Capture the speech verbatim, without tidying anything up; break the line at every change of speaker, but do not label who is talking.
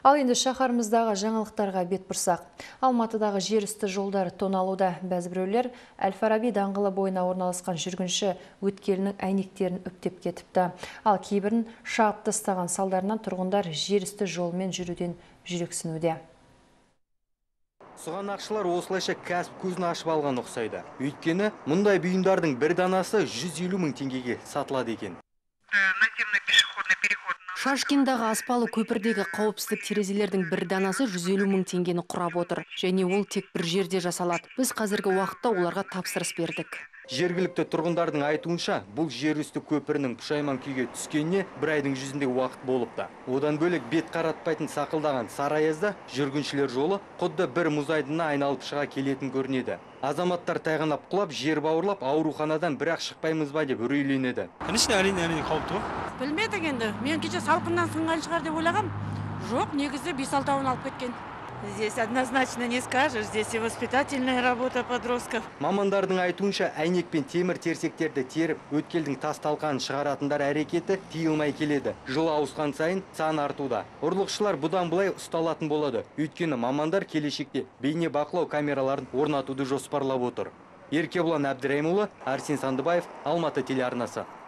Ал енді шаһарымыздағы жаңалықтарға бет бұрсақ. Алматыдағы жер үсті жолдар тоналуда. Бәзбіреулер Әл-Фараби даңғылы бойына орналасқан жүргінші өткелінің әйнектерін үптеп кетіпті. Ал кейбірін шағып тастаған салдарынан тұрғындар жер үсті жолмен жүруден жүрексінуде.
Сығанақшылар осылайша кәсіп көзін ашып алған ұқсайды. Өйткені мұндай бұйымдардың бір данасы жүз елу мың теңгеге сатылады екен.
Шашкиндағы аспалы көпірдегі қауіпсіздік терезелердің бір данасы жүз елу мың теңгені құрап отыр. Және ол тек бір жерде жасалады. Біз қазіргі уақытта оларға тапсырыс бердік.
Жергілікті тұрғындардың айтуынша, бұл жер үсті көпірінің пұшайман күйге түскеніне бір айдың жүзінде уақыт болыпты. Одан бөлек бет қаратпайтын сақылдаған сары аязда жүргіншілер жолы құдды бір мұз айдынына айналып шыға келетін көрінеді. Азаматтар тайғанап құлап, жер бауырлап, ауруханадан бірақ шықпаймыз ба деп үрейленеді.
Конечно, әрине, әрине қауіпті ғой.
Білмедік енді. Мен кеше салқыннан сынған шығар деп ойлағам. Жоқ, негізі бес алтауын алып кеткен.
Здесь однозначно не скажешь, здесь и воспитательная работа подростков.
Мамандардың айтуынша, әйнек пен темір терсектерді теріп, өткелдің тас талқанын шығаратындар әрекеті тиылмай келеді. Жыл ауысқан сайын сан артуда. Ұрлықшылар бұдан былай ұсталатын болады. Өйткені мамандар келешекте бейне бақылау камераларын орнатуды жоспарлап отыр. Еркебұлан Әбдірайымұлы, Арсен Сандыбаев, Алматы телеарнасы.